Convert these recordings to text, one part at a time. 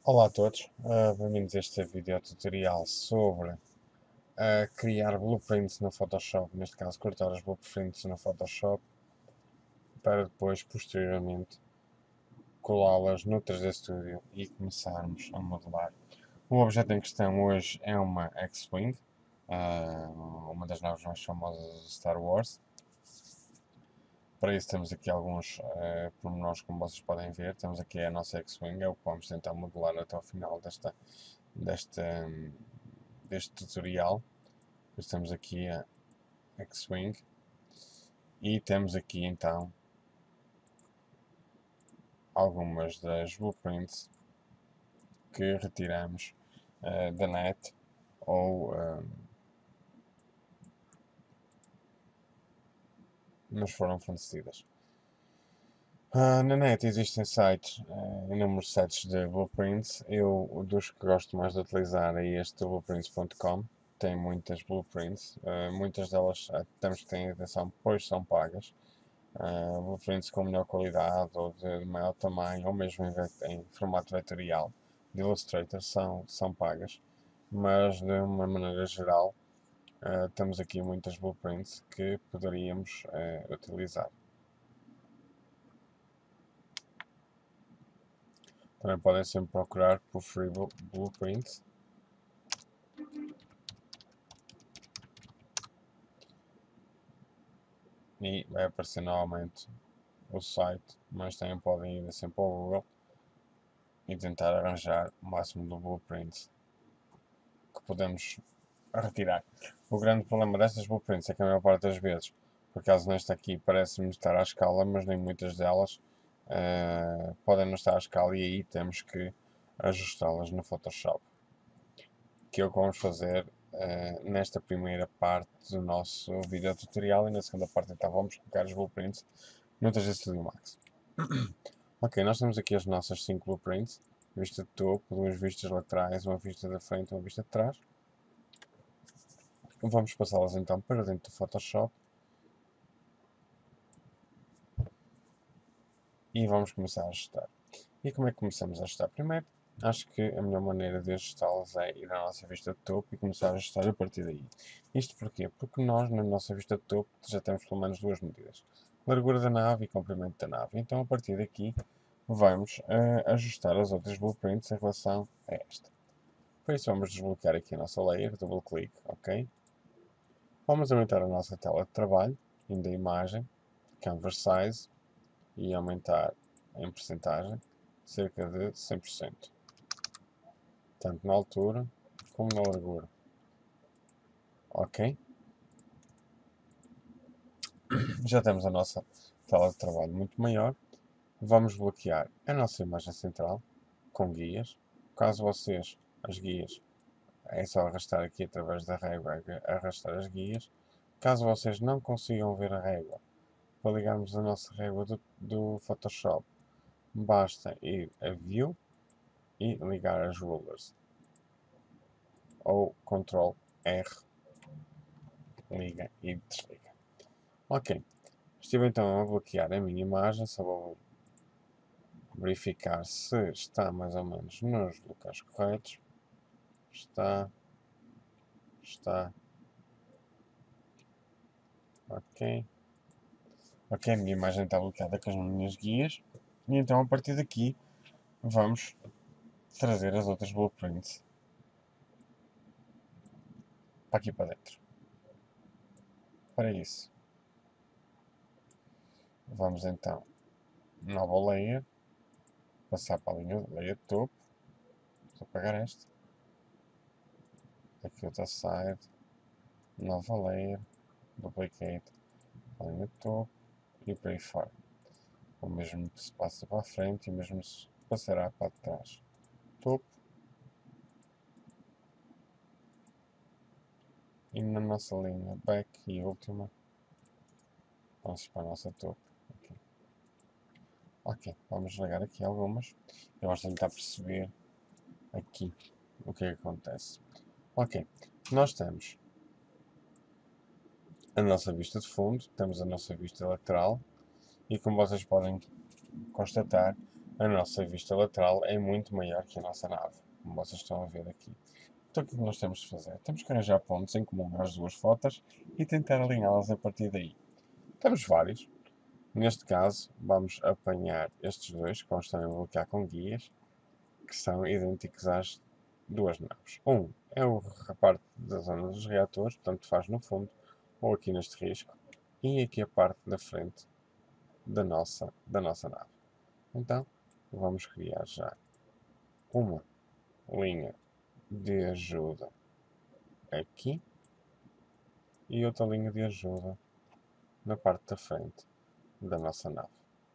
Olá a todos, bem-vindos a este vídeo tutorial sobre criar blueprints no Photoshop, neste caso cortar os blueprints no Photoshop para depois, posteriormente, colá-las no 3D Studio e começarmos a modelar. O objeto em questão hoje é uma X-Wing, uma das naves mais famosas de Star Wars. Para isso temos aqui alguns pormenores, como vocês podem ver. Temos aqui a nossa X-Wing, é o que vamos tentar modelar até ao final deste tutorial. Depois temos aqui a X-Wing e temos aqui então algumas das blueprints que retiramos da net ou nos foram fornecidas. Na net existem sites, inúmeros sites de blueprints. Eu, dos que gosto mais de utilizar, é este blueprints.com. Tem muitas blueprints, muitas delas temos que ter atenção, pois são pagas. Blueprints com melhor qualidade ou de maior tamanho, ou mesmo em formato vetorial de Illustrator são pagas, mas de uma maneira geral temos aqui muitas blueprints que poderíamos utilizar. Também podem sempre procurar por Free Blueprints. E vai aparecer novamente o site, mas também podem ir sempre ao Google e tentar arranjar o máximo de blueprints que podemos retirar. O grande problema destas blueprints é que a maior parte das vezes, por acaso nesta aqui parece-me estar à escala, mas nem muitas delas podem não estar à escala e aí temos que ajustá-las no Photoshop. Que é o que vamos fazer nesta primeira parte do nosso vídeo tutorial e na segunda parte então vamos colocar os blueprints no 3D Studio Max. Ok, nós temos aqui as nossas 5 blueprints, vista de topo, duas vistas laterais, uma vista da frente e uma vista de trás. Vamos passá-las então para dentro do Photoshop e vamos começar a ajustar. E como é que começamos a ajustar? Primeiro, acho que a melhor maneira de ajustá-las é ir à nossa vista de topo e começar a ajustar a partir daí. Isto porquê? Porque nós, na nossa vista de topo, já temos pelo menos duas medidas. Largura da nave e comprimento da nave. Então, a partir daqui, vamos ajustar as outras blueprints em relação a esta. Por isso, vamos desbloquear aqui a nossa layer, double click, ok? Vamos aumentar a nossa tela de trabalho, indo a imagem, canvas size, e aumentar em percentagem, cerca de 100%. Tanto na altura como na largura. Ok? Já temos a nossa tela de trabalho muito maior. Vamos bloquear a nossa imagem central com guias. Caso vocês, as guias, é só arrastar aqui através da régua, arrastar as guias. Caso vocês não consigam ver a régua, para ligarmos a nossa régua do Photoshop, basta ir a View e ligar as rulers. Ou Ctrl R, liga e desliga. Ok, estive então a bloquear a minha imagem, só vou verificar se está mais ou menos nos locais corretos. Está. Ok. Ok, a minha imagem está bloqueada com as minhas guias. E então a partir daqui vamos trazer as outras blueprints para aqui para dentro. Para isso, vamos então, nova layer, passar para a linha layer de topo. Vou apagar esta. Aqui outra side, nova layer, duplicate, a linha de topo e por aí fora. O mesmo se passa para a frente e o mesmo se passará para trás. Topo. E na nossa linha back e última, vamos para a nossa topo. Ok, vamos ligar aqui algumas e vamos tentar perceber aqui o que é que acontece. Ok, nós temos a nossa vista de fundo, temos a nossa vista lateral e como vocês podem constatar, a nossa vista lateral é muito maior que a nossa nave, como vocês estão a ver aqui. Então o que nós temos de fazer? Temos que arranjar pontos em comum às duas fotos e tentar alinhá-las a partir daí. Temos vários. Neste caso, vamos apanhar estes dois, que vamos também bloquear com guias, que são idênticos às duas naves. É a parte da zona dos reatores, portanto faz no fundo, ou aqui neste risco, e aqui a parte da frente da nossa nave. Então, vamos criar já uma linha de ajuda aqui e outra linha de ajuda na parte da frente da nossa nave.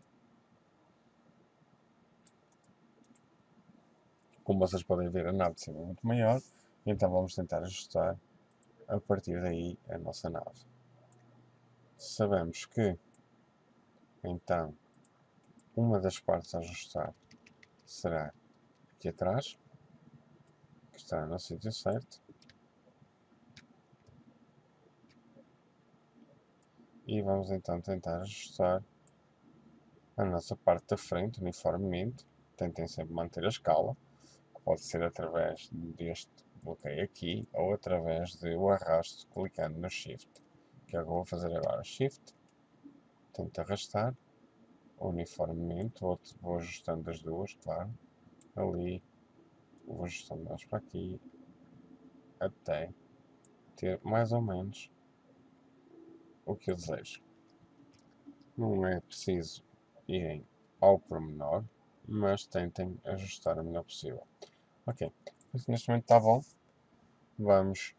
Como vocês podem ver, a nave de cima é muito maior, então vamos tentar ajustar a partir daí a nossa nave. Sabemos que, então, uma das partes a ajustar será aqui atrás, que estará no sítio certo. E vamos então tentar ajustar a nossa parte da frente uniformemente. Tentem sempre manter a escala, que pode ser através deste bloqueio aqui ou através do arrasto clicando no Shift, que é o que eu vou fazer agora. Shift, tento arrastar uniformemente, vou ajustando as duas, claro, ali, vou ajustando elas para aqui, até ter mais ou menos o que eu desejo. Não é preciso irem ao pormenor, mas tentem ajustar o melhor possível. Ok, neste momento está bom. Vamos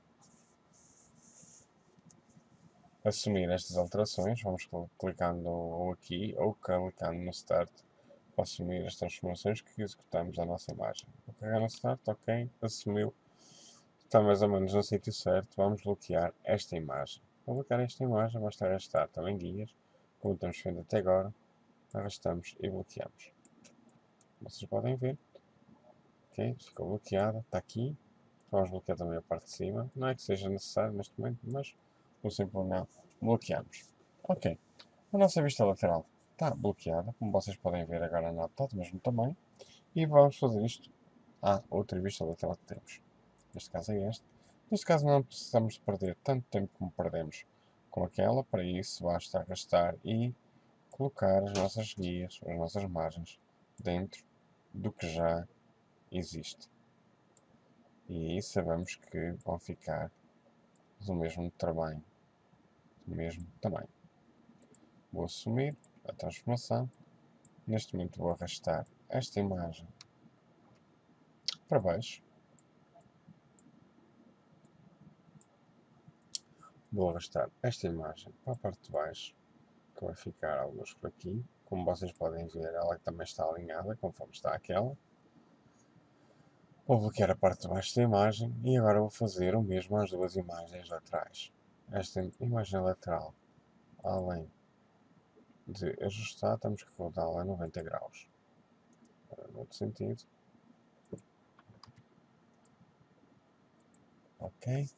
assumir estas alterações. Vamos clicando ou aqui ou clicando no Start para assumir as transformações que executamos à nossa imagem. Vou carregar no Start, ok, assumiu. Está mais ou menos no sítio certo. Vamos bloquear esta imagem. Para bloquear esta imagem, basta arrastar também guias, como estamos vendo até agora. Arrastamos e bloqueamos. Vocês podem ver. Ok, ficou bloqueada. Está aqui. Vamos bloquear também a parte de cima. Não é que seja necessário neste momento, mas por simplesmente bloqueamos. Ok. A nossa vista lateral está bloqueada. Como vocês podem ver, agora a nave está do mesmo tamanho. E vamos fazer isto à outra vista lateral que temos. Neste caso é este. Neste caso não precisamos de perder tanto tempo como perdemos com aquela. Para isso basta arrastar e colocar as nossas guias, as nossas margens, dentro do que já existe. E aí sabemos que vão ficar do mesmo tamanho. Vou assumir a transformação. Neste momento vou arrastar esta imagem para baixo. Vou arrastar esta imagem para a parte de baixo, que vai ficar alguns por aqui. Como vocês podem ver, ela também está alinhada, conforme está aquela. Vou bloquear a parte de baixo da imagem e agora vou fazer o mesmo às duas imagens laterais. Esta imagem lateral, além de ajustar, temos que rodá-la a 90 graus. No outro sentido. Ok.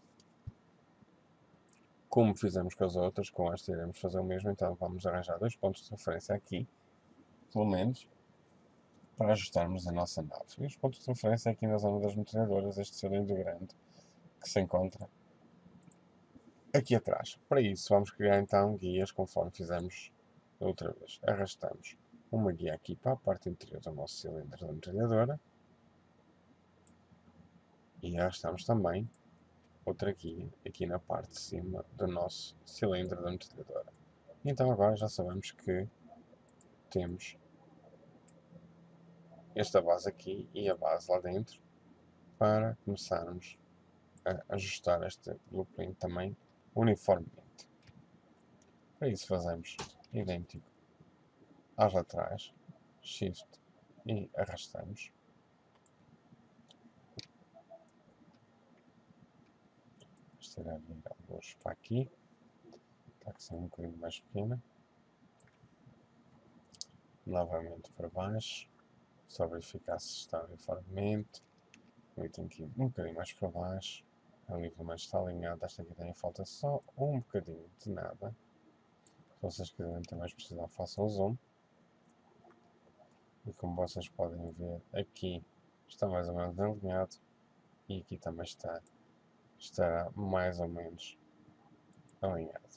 Como fizemos com as outras, com esta iremos fazer o mesmo, então vamos arranjar dois pontos de referência aqui, pelo menos, para ajustarmos a nossa nave. E os pontos de referência aqui na zona das metralhadoras, este cilindro grande, que se encontra aqui atrás. Para isso, vamos criar então guias, conforme fizemos outra vez. Arrastamos uma guia aqui para a parte interior do nosso cilindro da metralhadora. E arrastamos também outra guia aqui na parte de cima do nosso cilindro da metralhadora. Então agora já sabemos que temos esta base aqui e a base lá dentro para começarmos a ajustar este blueprint também uniformemente. Para isso fazemos idêntico às laterais, Shift e arrastamos. Isto irá vir alguns para aqui, está que ser um bocadinho mais pequena. Novamente para baixo, só verificar se está uniformemente. O item aqui um bocadinho mais para baixo. A nível mais está alinhado. Esta aqui tem falta só um bocadinho de nada. Se vocês quiserem ter mais precisão, façam o zoom. E como vocês podem ver, aqui está mais ou menos alinhado e aqui também estará mais ou menos alinhado.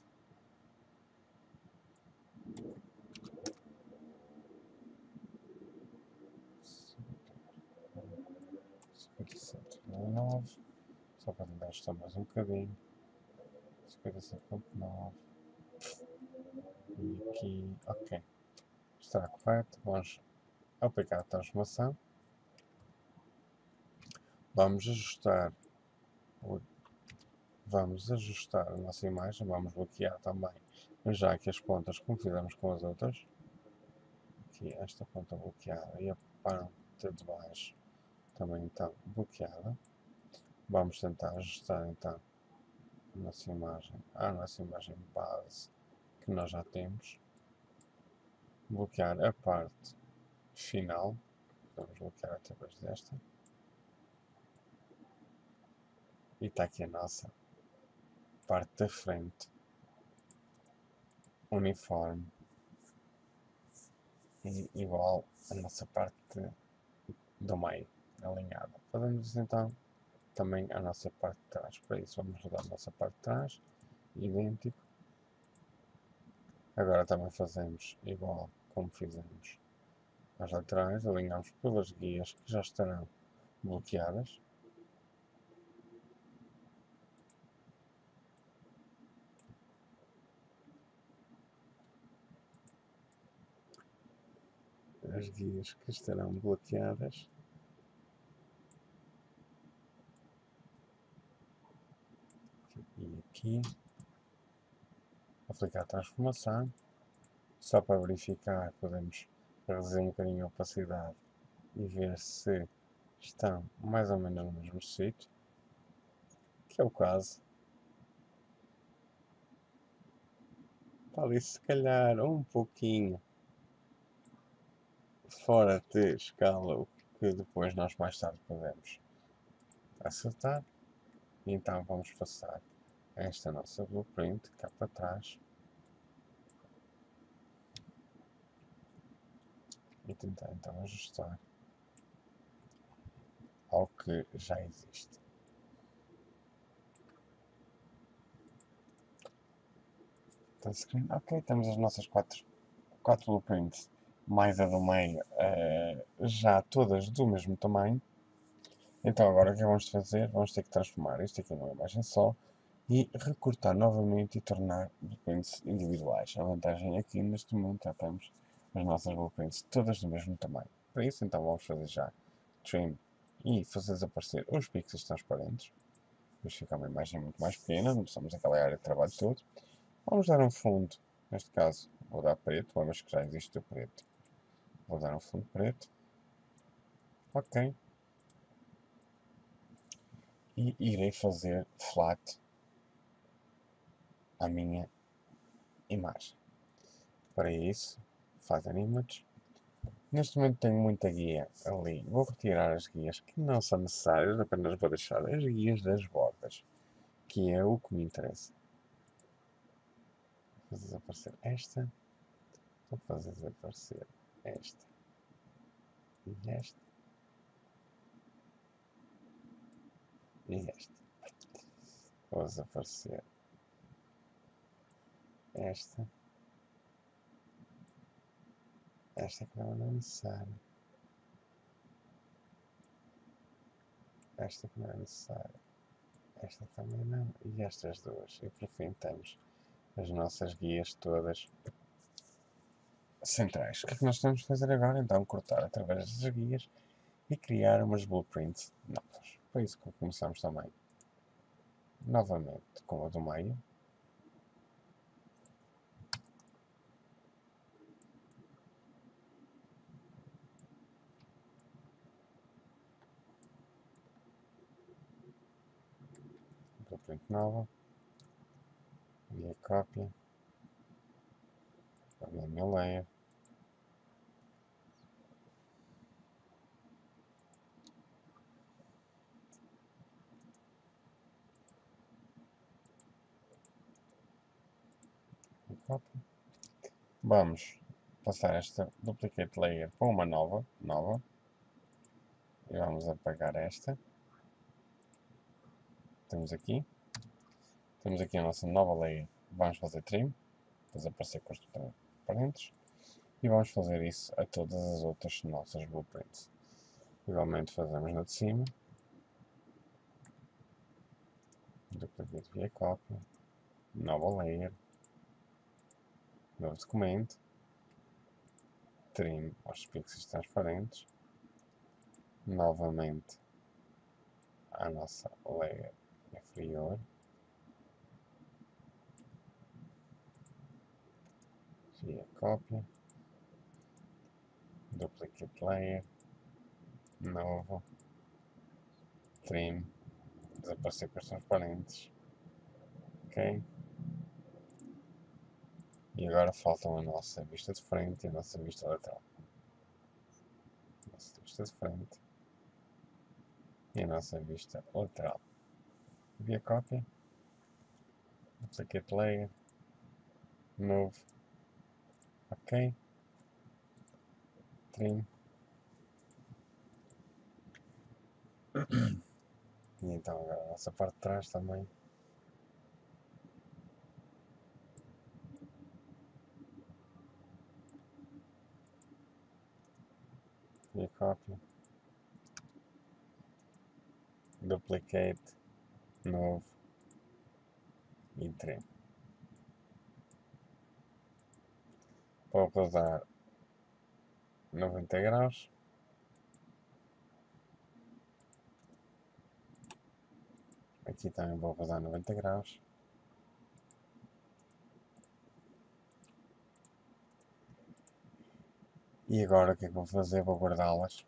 Só para tentar ajustar mais um bocadinho. 57.9. E aqui, ok. Está correto. Vamos aplicar a transformação. Vamos ajustar a nossa imagem. Vamos bloquear também já aqui as pontas como fizemos com as outras. Aqui esta ponta bloqueada e a parte de baixo também então bloqueada. Vamos tentar ajustar então a nossa imagem base que nós já temos. Bloquear a parte final. Vamos bloquear através desta. E está aqui a nossa parte da frente uniforme e igual a nossa parte do meio alinhada. Fazemos então também a nossa parte de trás. Para isso vamos rodar a nossa parte de trás, idêntico. Agora também fazemos igual como fizemos as laterais, alinhamos pelas guias que já estarão bloqueadas. As guias que estarão bloqueadas. E aqui, aplicar a transformação. Só para verificar, podemos reduzir um bocadinho a opacidade e ver se estão mais ou menos no mesmo sítio, que é o caso. Está ali se calhar um pouquinho fora de escala, o que depois nós mais tarde podemos acertar. E então vamos passar esta nossa blueprint cá para trás e tentar então ajustar ao que já existe. Ok, temos as nossas quatro blueprints, mais a do meio, já todas do mesmo tamanho. Então agora o que vamos fazer? Vamos ter que transformar isto aqui numa imagem só e recortar novamente e tornar blueprints individuais. A vantagem aqui neste momento já temos as nossas blueprints todas do mesmo tamanho. Para isso então vamos fazer já trim e fazer desaparecer os pixels transparentes. Depois fica uma imagem muito mais pequena, não precisamos daquela área de trabalho todo. Vamos dar um fundo, neste caso vou dar preto, vamos que já existe o preto. Vou dar um fundo preto. Ok. E irei fazer flat a minha imagem. Para isso, fazer image. Neste momento tenho muita guia ali. Vou retirar as guias que não são necessárias, apenas vou deixar as guias das bordas, que é o que me interessa. Vou fazer desaparecer esta. Vou fazer desaparecer esta. E esta. E esta. Vou desaparecer esta. Esta que não é necessária. Esta que não é necessária. Esta também não. E estas duas. E por fim temos as nossas guias todas centrais. O que é que nós temos de fazer agora? Então cortar através das guias e criar umas blueprints novas. Para isso que começamos também novamente com a do meio. Blueprint nova. E a cópia. A minha layer. E cópia. Vamos passar esta duplicate layer para uma nova. E vamos apagar esta. Temos aqui a nossa nova layer. Vamos fazer trim, desaparecer com os transparentes. E vamos fazer isso a todas as outras nossas blueprints. Igualmente fazemos na de cima. Duplicate via cópia. Nova layer. Novo documento. Trim aos pixels transparentes. Novamente a nossa layer inferior. Via cópia. Duplicate layer. Novo. Trim. Desaparecer com os transparentes. Ok. E agora faltam a nossa vista de frente e a nossa vista lateral. Nossa vista de frente e a nossa vista lateral. Via cópia. Duplicate layer. Move. Ok. Trim. E então agora a nossa parte de trás também. Via cópia. Duplicate. Move. E trim. Vou rodar 90 graus. Aqui também vou rodar 90 graus. E agora o que é que vou fazer? Vou guardá-las.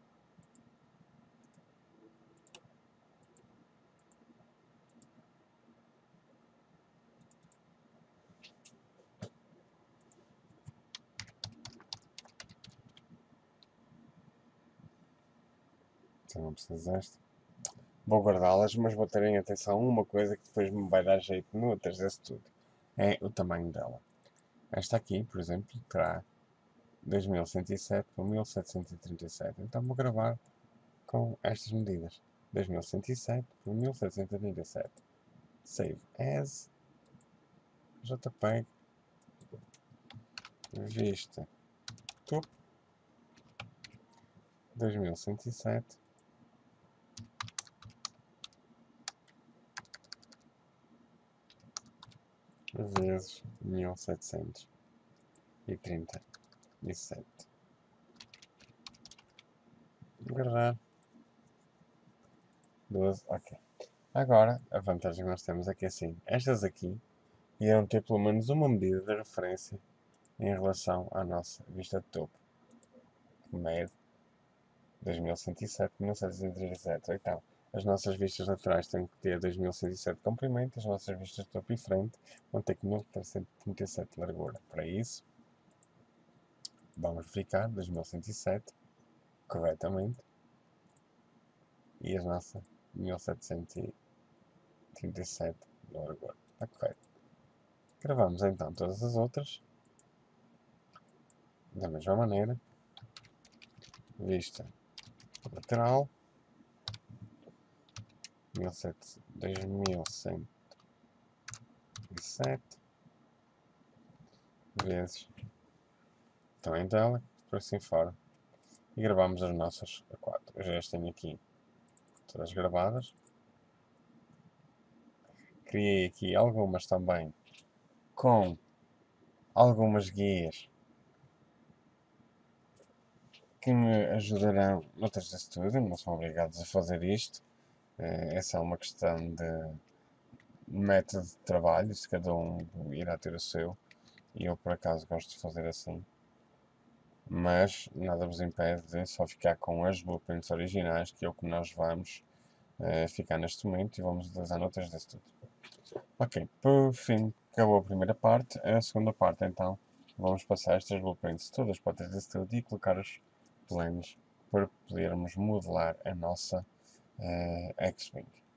Então não preciso desta. Vou guardá-las, mas vou ter em atenção uma coisa que depois me vai dar jeito no 3D Studio. É o tamanho dela. Esta aqui, por exemplo, terá 2107 por 1737. Então vou gravar com estas medidas. 2107 por 1737. Save as. JPEG. Vista. Topo. 2107. Vezes 1737. Guardar. 12, ok. Agora, a vantagem que nós temos é que assim, estas aqui irão ter pelo menos uma medida de referência em relação à nossa vista de topo. Mede 2107 por 1737. Então, as nossas vistas laterais têm que ter 2107 de comprimento, as nossas vistas de topo e frente vão ter que 1337 de largura. Para isso, vamos verificar 2107 corretamente e a nossa 1737 de largura. Está correto. Gravamos então todas as outras da mesma maneira. Vista lateral 2107 vezes tamanho dela, por assim fora, e gravamos as nossas A4. Eu já as tenho aqui todas gravadas. Criei aqui algumas também com algumas guias que me ajudarão no 3D Studio, não são obrigados a fazer isto. Essa é uma questão de método de trabalho, se cada um irá ter o seu, e eu por acaso gosto de fazer assim. Mas nada vos impede de só ficar com as blueprints originais, que é o que nós vamos ficar neste momento e vamos utilizar no 3D Studio. Ok, por fim, acabou a primeira parte. A segunda parte, então, vamos passar estas blueprints todas para o 3D Studio e colocar os planos para podermos modelar a nossa X-Wing.